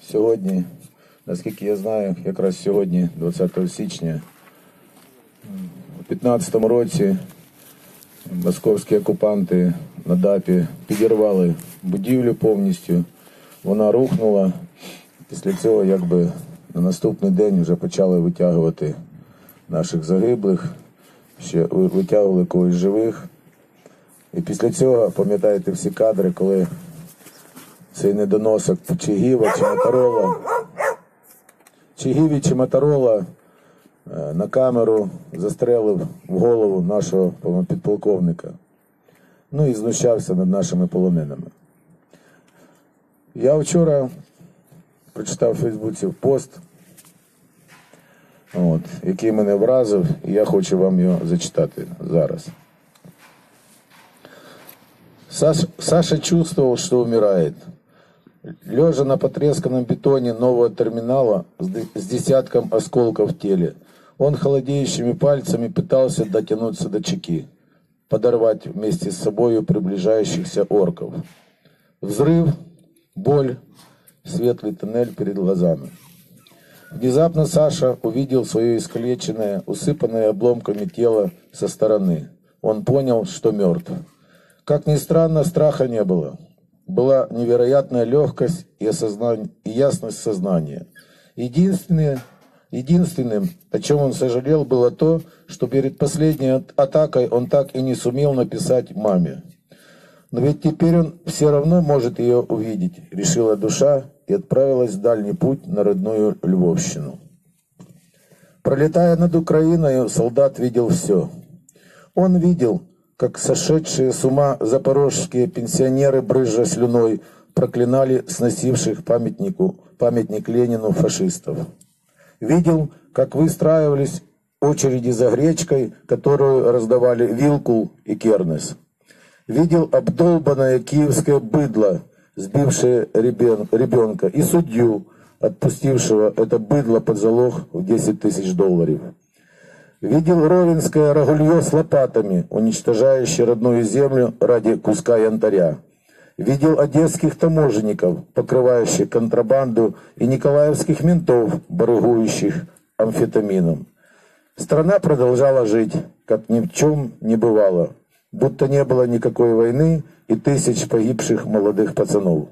Сьогодні, наскільки я знаю, якраз сьогодні, 20 січня, у 15-му році московські окупанти на ДАПі підірвали будівлю повністю, вона рухнула. Після цього, якби, на наступний день вже почали витягувати наших загиблих, ще витягували когось живих. І після цього, пам'ятаєте всі кадри, коли цей недоносок Чигіва чи Моторола на камеру застрелив в голову нашого підполковника. Ну і знущався над нашими полоненими. Я вчора прочитав у Фейсбуці пост, який мене вразив, і я хочу вам його зачитати зараз. Саша чувствовал, что умирает. Лежа на потресканном бетоне нового терминала с десятком осколков в теле, он холодеющими пальцами пытался дотянуться до чеки, подорвать вместе с собой приближающихся орков. Взрыв, боль, светлый тоннель перед глазами. Внезапно Саша увидел свое искалеченное, усыпанное обломками тело со стороны. Он понял, что мертв. Как ни странно, страха не было. Была невероятная легкость и ясность сознания. Единственным, о чем он сожалел, было то, что перед последней атакой он так и не сумел написать маме. Но ведь теперь он все равно может ее увидеть, решила душа и отправилась в дальний путь на родную Львовщину. Пролетая над Украиной, солдат видел все. Он видел, как сошедшие с ума запорожские пенсионеры, брызжа слюной, проклинали сносивших памятник Ленину фашистов. Видел, как выстраивались очереди за гречкой, которую раздавали Вилкул и Кернес. Видел обдолбанное киевское быдло, сбившее ребенка, и судью, отпустившего это быдло под залог в $10 000. Видел ровенское рагулье с лопатами, уничтожающее родную землю ради куска янтаря. Видел одесских таможенников, покрывающих контрабанду, и николаевских ментов, барыгующих амфетамином. Страна продолжала жить, как ни в чем не бывало, будто не было никакой войны и тысяч погибших молодых пацанов.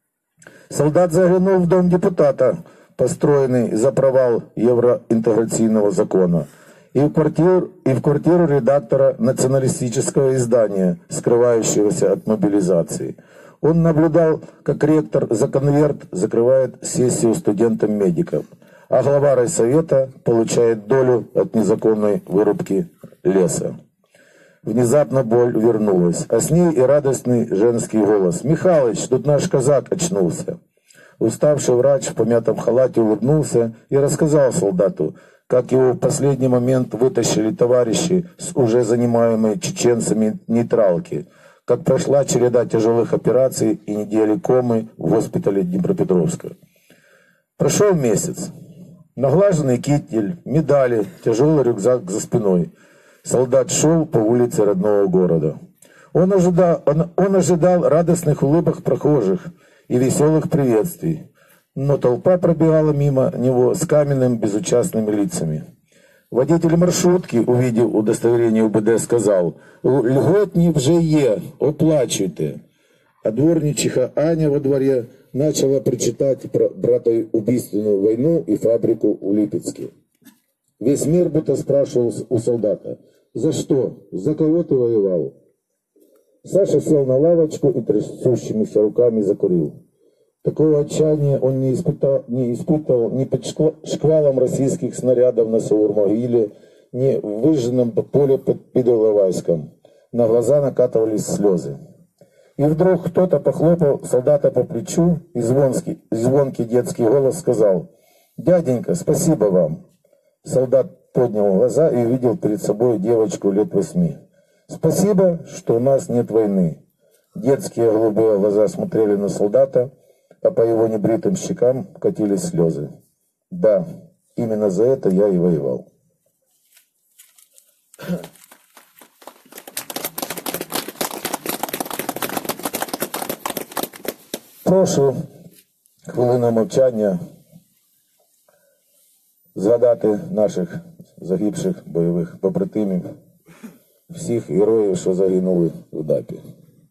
Солдат заглянул в дом депутата, построенный за провал евроинтеграционного закона, и в квартиру редактора националистического издания, скрывающегося от мобилизации. Он наблюдал, как ректор за конверт закрывает сессию студентам-медиков, а глава райсовета получает долю от незаконной вырубки леса. Внезапно боль вернулась, а с ней и радостный женский голос. «Михалыч, тут наш казак очнулся». Уставший врач в помятом халате улыбнулся и рассказал солдату, как его в последний момент вытащили товарищи с уже занимаемой чеченцами нейтралки, как прошла череда тяжелых операций и недели комы в госпитале Днепропетровска. Прошел месяц. Наглаженный китель, медали, тяжелый рюкзак за спиной. Солдат шел по улице родного города. Он ожидал радостных улыбок прохожих и веселых приветствий. Но толпа пробегала мимо него с каменными безучастными лицами. Водитель маршрутки, увидев удостоверение УБД, сказал: «Льготні вже є, оплачуйте». А дворничиха Аня во дворе начала прочитать про братоубийственную войну и фабрику у Липецке. Весь мир будто спрашивал у солдата: «За что? За кого ты воевал?» Саша сел на лавочку и трясущимися руками закурил. Такого отчаяния он не испытывал ни под шквалом российских снарядов на Саур-могиле, ни в выжженном поле под Иловайском. На глаза накатывались слезы. И вдруг кто-то похлопал солдата по плечу, и звонкий детский голос сказал: «Дяденька, спасибо вам». Солдат поднял глаза и увидел перед собой девочку лет 8. «Спасибо, что у нас нет войны». Детские голубые глаза смотрели на солдата, а по его небритым щекам катились слезы. Да, именно за это я и воевал. Прошу хвилину мовчання згадати наших загибших бойових побратимів, всіх героїв, що загинули в ДАПі.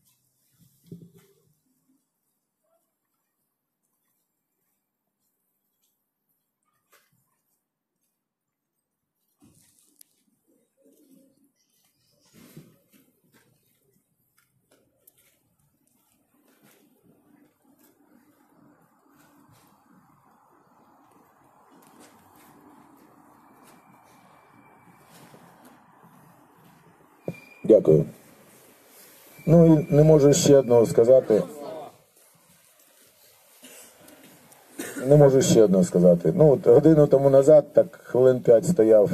Дякую. Ну і не можу ще одного сказати. Ну, от годину тому назад, так хвилин 5 стояв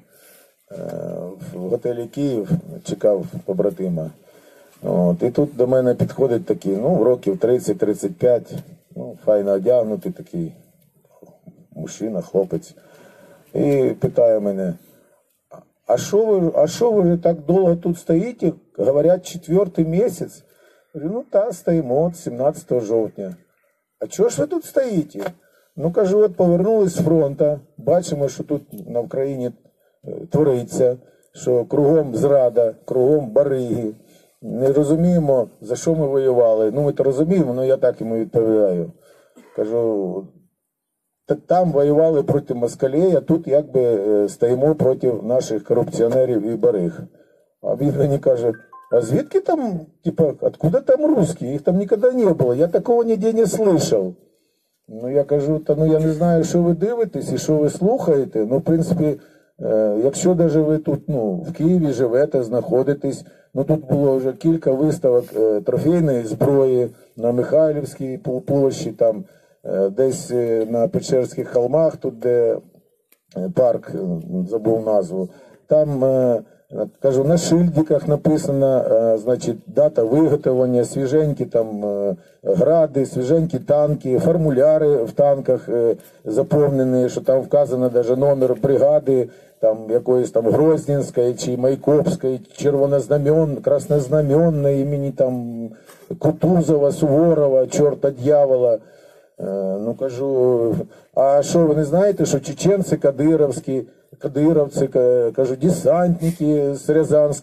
в готелі Київ, чекав побратима. От, і тут до мене підходить такий, ну, років 30-35, ну, файно одягнутий такий мужчина, хлопець. І питає мене: а що ви вже так довго тут стоїте? Говорять, 4-й місяць. Говорю, ну так, стоїмо от 17 жовтня. А чого ж ви тут стоїте? Ну, кажу, от повернулись з фронту, бачимо, що тут на Україні твориться, що кругом зрада, кругом бариги. Не розуміємо, за що ми воювали. Ну, ми то розуміємо, але я так йому відповідаю. Кажу, там воювали проти москалей, а тут якби стоїмо проти наших корупціонерів і бариг. А він мені каже: а звідки там, типа, откуда там русські? Їх там ніколи не було, я такого ніде не слышав. Ну, я кажу, та ну я не знаю, що ви дивитесь і що ви слухаєте. Ну, в принципі, якщо навіть ви тут, ну, в Києві живете, знаходитесь, ну, тут було вже кілька виставок трофейної зброї на Михайлівській площі, там, десь на Печерських холмах, тут де парк, забув назву, там, кажу, на шильдиках написано, значить, дата виготовлення, свіженькі там гради, свіженькі танки, формуляри в танках заповнені, що там вказано навіть номер бригади, там якоїсь там Грозненської, чи Майкопської, червонознамен, краснознаменної, імені там Кутузова, Суворова, чорта дьявола. Ну, кажу, а що, ви не знаєте, що чеченці кадировці, кажу, десантники з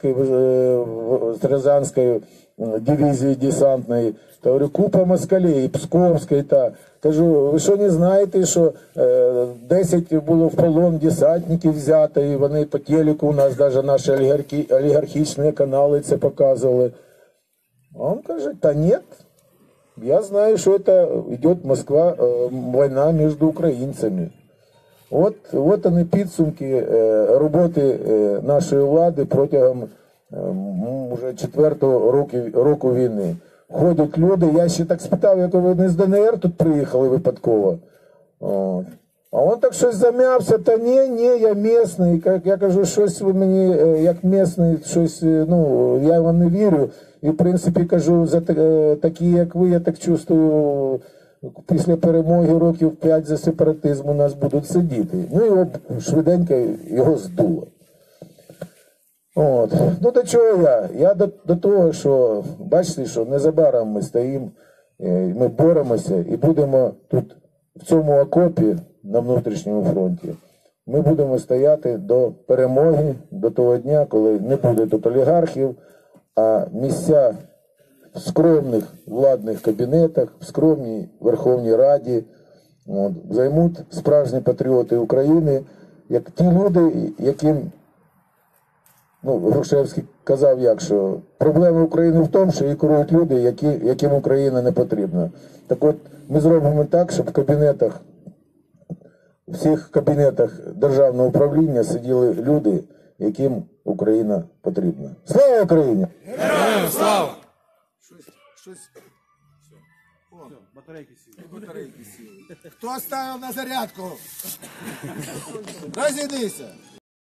Рязанської дивізії десантної, говорю, купа москалей, Псковської, та. Кажу, ви що не знаєте, що 10 було в полон десантників взято, і вони по телеку у нас навіть наші олігархічні канали це показували. А він каже, та ні. Я знаю, что это идет Москва, война между украинцами. От вони підсумки роботи нашої влади протягом вже 4-го року війни. Ходять люди, я ще так спитав, як ви не з ДНР тут приїхали випадково. От. А він так щось зам'явся, та ні, я місний. Я кажу, щось ви мені, як місний, щось, ну, я вам не вірю. І, в принципі, кажу, за такі, як ви, я так чувствую, після перемоги років 5 за сепаратизм у нас будуть сидіти. Ну, його швиденько його здуло. От. Ну, до чого я? Я до того, що, бачите, що незабаром ми стоїмо, ми боремося і будемо тут, в цьому окопі на внутрішньому фронті, ми будемо стояти до перемоги, до того дня, коли не буде тут олігархів, а місця в скромних владних кабінетах, в скромній Верховній Раді займуть справжні патріоти України, як ті люди, яким, ну, Грушевський казав, як, що проблема України в тому, що її керують люди, яким Україна не потрібна. Так от, ми зробимо так, щоб в кабінетах, в всіх кабінетах державного управління сиділи люди, яким Україна потрібна. Слава Україні! Героям слава! Батарейки сіли. Хто ставив на зарядку? Розійдися!